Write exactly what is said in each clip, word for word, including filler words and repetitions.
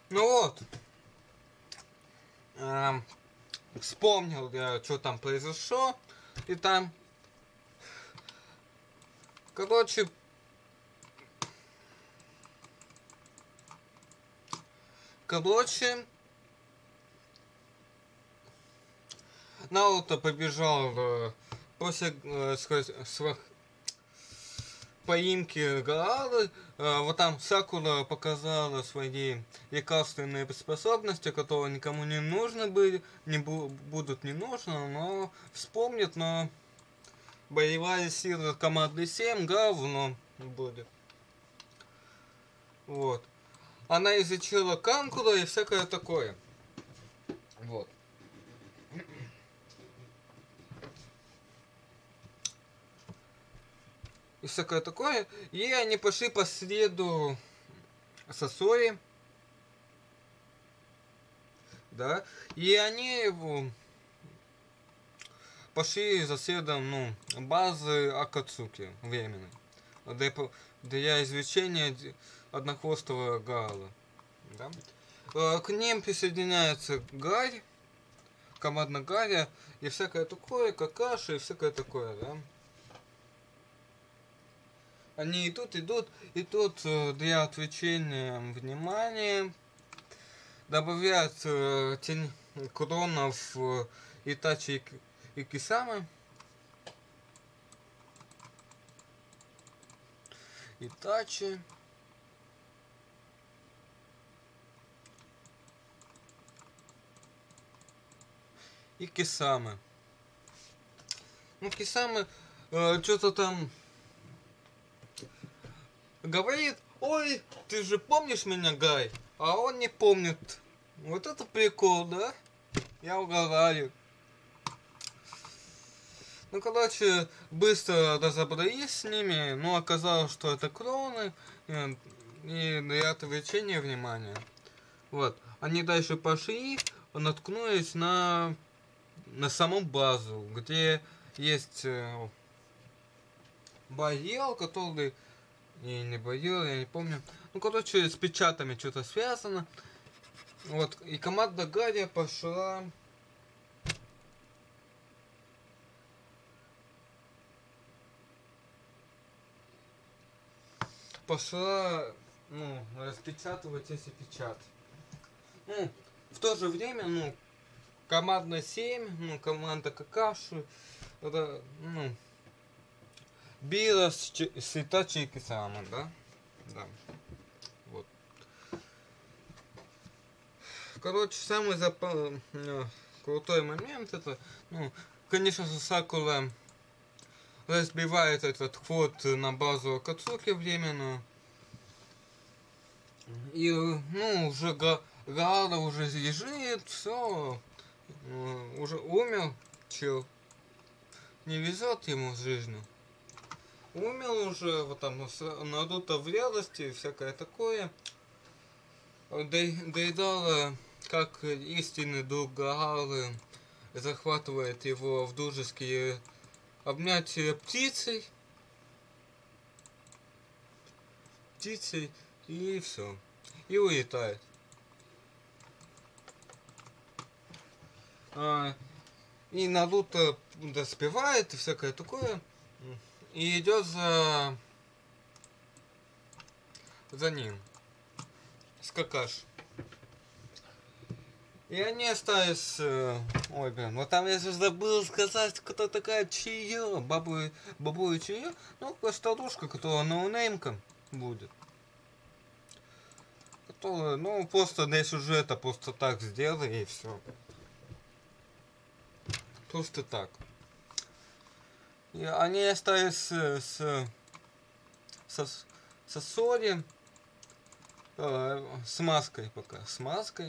Ну вот. Эм, вспомнил я, что там произошло. И там... Короче... Короче... Наруто побежал э, после э, своих поимки Гаары. Э, вот там Сакура показала свои лекарственные способности, которые никому не нужны были, не бу будут не нужны, но вспомнит, но боевая сила команды семь говно будет. Вот. Она изучила Канкура и всякое такое. Вот. И всякое такое. И они пошли по следу Сосори. Да. И они его пошли за следом, ну, базы Акацуки временной. Для, для изучения однохвостого Гаала. Да. К ним присоединяется Гарь, команда Гаря и всякое такое, Какаши и всякое такое, да. Они идут, идут, и тут для отвлечения внимания добавляют э, тень кронов э, Итачи и Кисамы. Итачи. И Кисамы. Ну, Кисамы э, что-то там говорит: ой, ты же помнишь меня, Гай? А он не помнит. Вот это прикол, да? Я угораю. Ну, короче, быстро разобрались с ними, но оказалось, что это кроны, и, и для отвлечения внимания. Вот. Они дальше пошли, наткнулись на, на саму базу, где есть э, барьер, который... И не барьер, я не помню. Ну, короче, с печатами что-то связано. Вот. И команда Гарри пошла... Пошла, ну, распечатывать эти печати. Ну, в то же время, ну, команда семь, ну, команда Какаши, это, ну, била с, с Итачи и Кисама, да? Да. Вот. Короче, самый запал, ну, крутой момент, это, ну, конечно же, Сакура разбивает этот вход на базу Акацуки временную. И, ну, уже Гаара уже лежит, все, уже умер, чел. Не везет ему с жизнью. Умер уже, вот там, Наруто в рядости, всякое такое. Дейдара, как истинный друг Гаары, захватывает его в дружеские обнятия птицей. Птицей. И все. И улетает. А, и Наруто доспевает и всякое такое. И идет за... за ним. С Какаши. И они остались... Ой, блин, вот там я же забыл сказать, кто такая Чио. Бабу, бабу Чио. Ну, старушка, которая ноунеймка будет. Которая, ну, просто для сюжета просто так сделай и все. Просто так. И они остались с... с... со Сори. Э, с маской пока. С маской.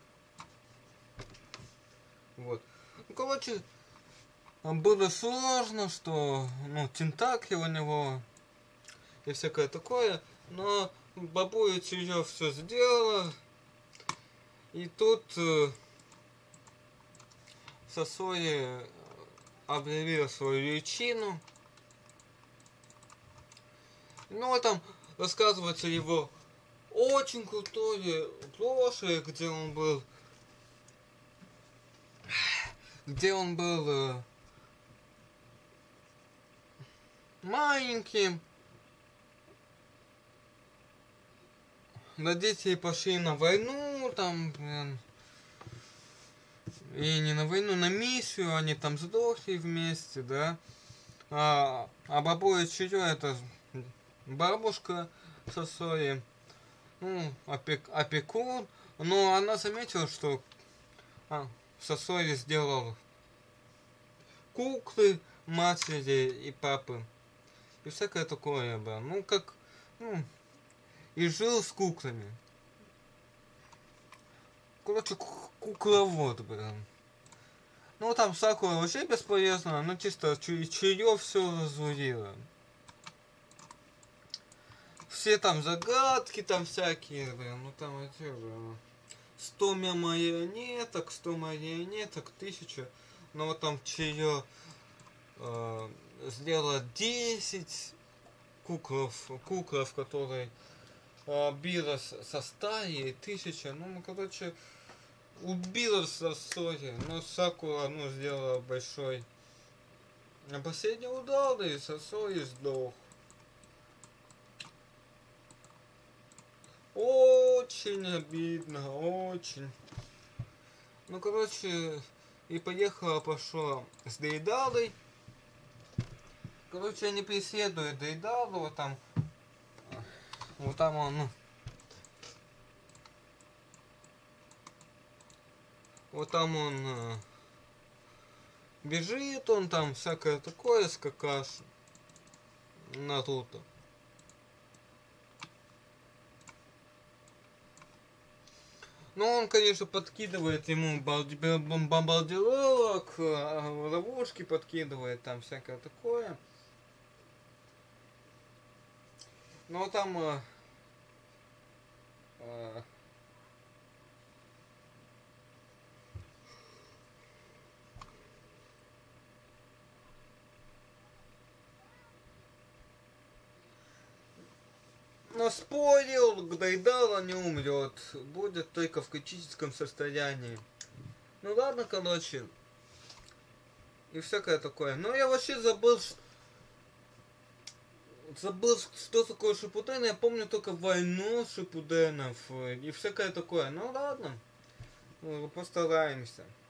Вот. Ну, короче, было сложно, что, ну, тентакли у него и всякое такое, но бабуя ее все сделала, и тут э, Сосори объявил свою личину. Ну, там рассказывается его очень крутое прошлое, где он был, где он был э, маленьким. Родители пошли на войну, там, блин, и не на войну, на миссию, они там сдохли вместе, да. А, а бабуля чье это бабушка со своей, ну, опек, опекун. Но она заметила, что а, Сосоли сделал куклы матери и папы. И всякое такое, да. Ну, как, ну, и жил с куклами. Короче, кукловод, блин. Ну, там Сакура вообще бесполезно, ну, чисто чье все разурило. Все там загадки там всякие, блин, ну, там эти, блин, сто марионеток, сто марионеток, тысяча. Но вот там чье э, сделала десять куклов, куклов, которые э, била со стаи, тысяча, ну, короче, убила Сосоли, но Сакура, ну, сделала большой. А последний удар, и Сосоли сдох. Очень обидно, очень. Ну, короче, и поехала, пошла с Дейдалой. Короче, они преследуют Дейдалу, вот там, вот там он, ну, вот там он э, бежит, он там всякое такое с Какаши, Наруто. Ну, он, конечно, подкидывает ему бомбардировок, ловушки подкидывает, там всякое такое. Но там... Э, э, но спорил, Дейдала не умрет, будет только в критическом состоянии. Ну ладно, короче. И всякое такое. Но я вообще забыл, забыл, что такое Шипуден. Я помню только войну Шипуденов и всякое такое. Ну ладно, постараемся.